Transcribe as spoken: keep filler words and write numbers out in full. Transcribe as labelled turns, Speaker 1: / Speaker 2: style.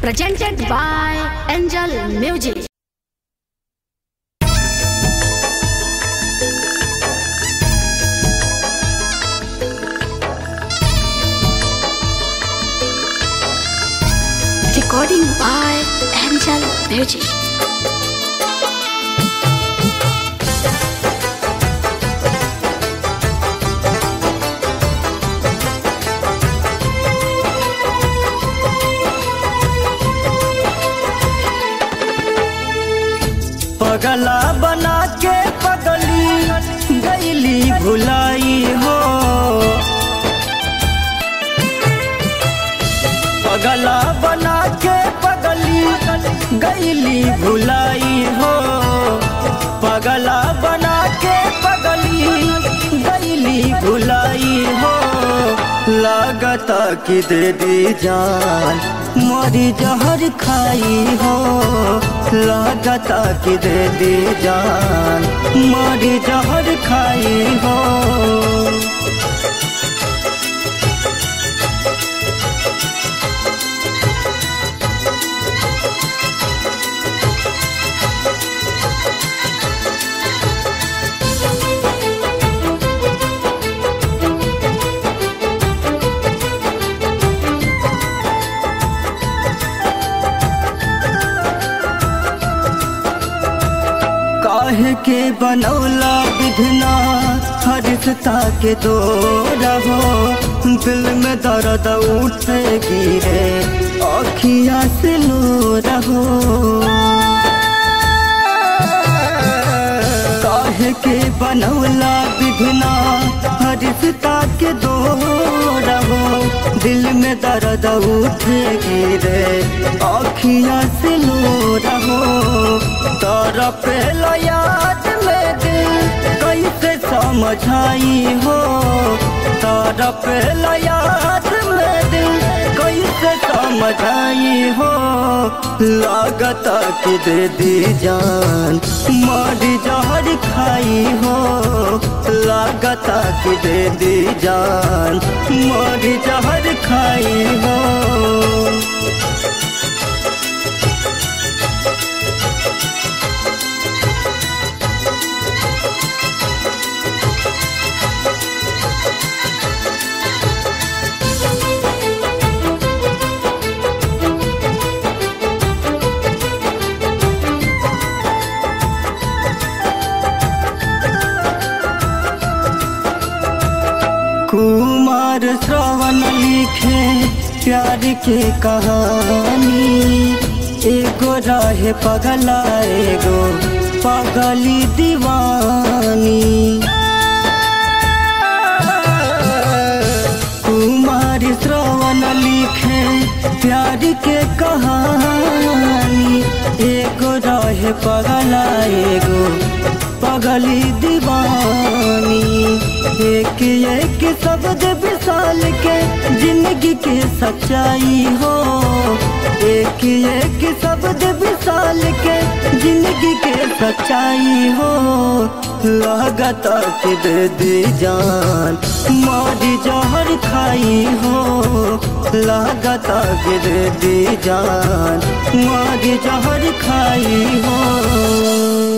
Speaker 1: presented by Angel Music. Recording by Angel Music.
Speaker 2: पगला बना के पगली गईली भुलाई हो, पगला बना के पगली गईली भुलाई हो, पगला बना के पगली गईली भुलाई हो। लागता कि दे दी जान मोरी जहर खाई हो, लागता कि दे दी जान मोरी जहर खाई हो। काहे के बनौला विधना हरिश्ता के दो रहो, दिल में दर्द उठे गिरे अखियाँ से लो रहो। काहे के बनौला विधना हरिश्ता के दो रहो, दिल में दर्द उठे गिरे अखियाँ से लो रहो। तरफ याद में दिल कैसे समझाई हो, तरफ याद में दिल कैसे समझाई हो। लागता कि दे दी जान मोरी जहर खाई हो, लागता कि दे दी जान मोरी जहर खाई हो। कुमार श्रवण लिखे प्यार के कहानी, एगो रहे पगला एगो पगली दीवानी। कुमार श्रवण लिखे प्यार के कहानी, एगो रहे पगला एगो पगली दीवानी। एक एक शब्द विशाल के जिंदगी के सच्चाई हो, एक एक शब्द विशाल के जिंदगी के सच्चाई हो। लागता कि दे दी जान मोरी जहर खाई हो, लागता कि दे दी जान मोरी जहर खाई हो।